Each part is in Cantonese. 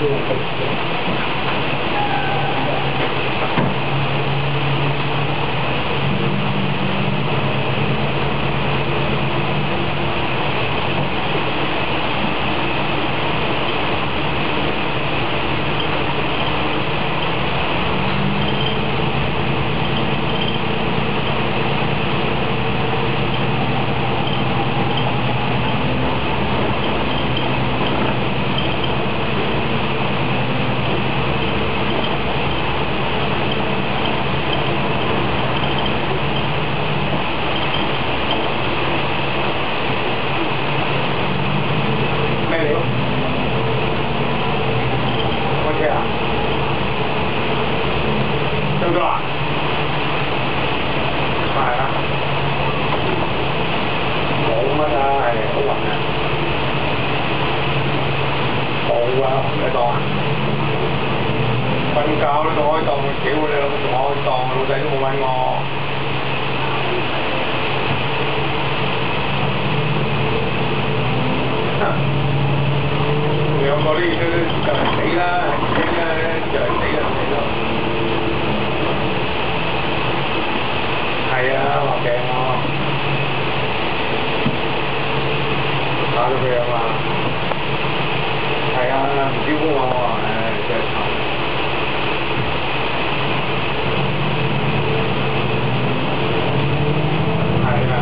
你當啊？瞓覺都仲可以當佢屌你老母，仲可以當老細都冇揾我。兩個呢就嚟死啦，就嚟死咯。係啊，畫鏡喎，打到佢啊嘛。係啊，唔招呼我喎，真係慘。係啊，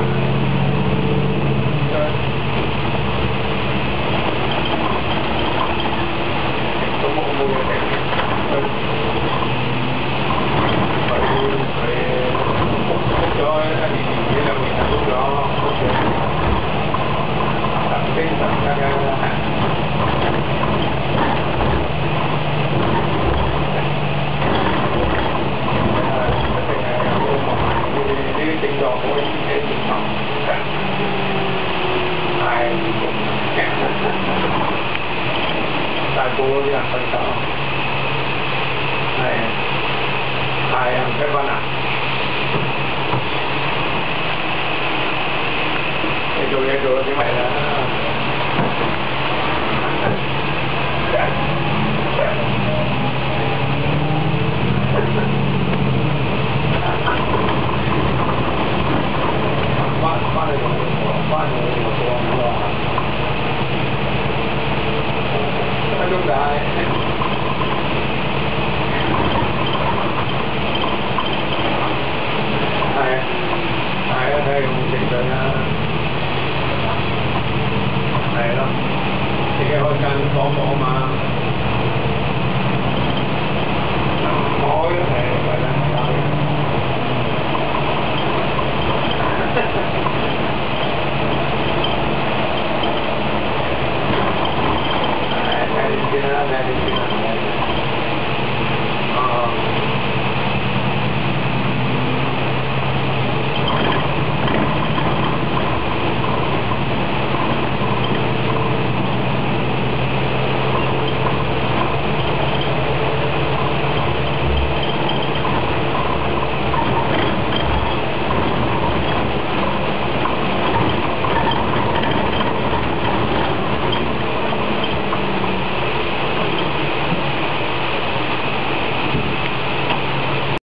都冇嘢食。佢咗1年幾2年就咗，神精神嘅。症狀好嘅症狀，係大個嗰啲人瞓覺，係啊，唔使瞓啊！你做嘢做到點咪啦？翻去翻去我做咁咯，分鐘仔，係啊，睇下有冇情緒啦，係咯，自己開間房房嘛。